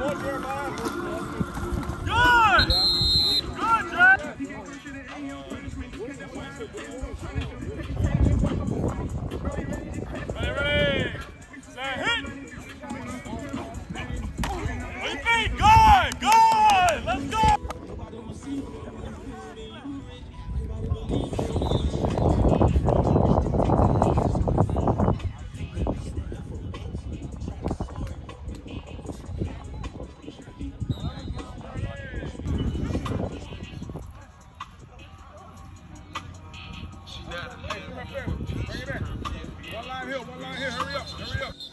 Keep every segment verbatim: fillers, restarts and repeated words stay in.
One line here, one line here. Hurry up, hurry up.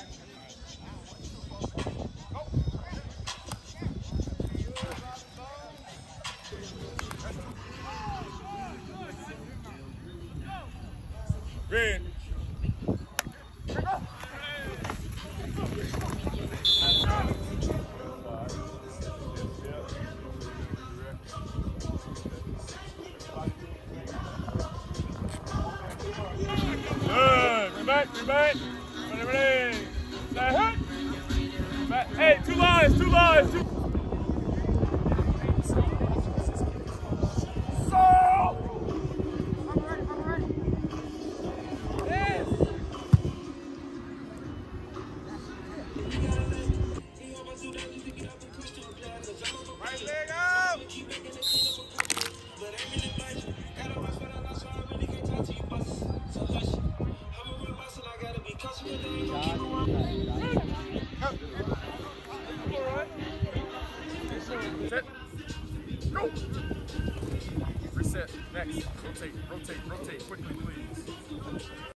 Red. Back, back, ready, ready. Hit. Back. Hey, two lines, two lines, two. So. I'm ready, I'm ready. Yes. Right leg out. Set. Go. Reset. Next. Rotate, rotate, rotate quickly, please.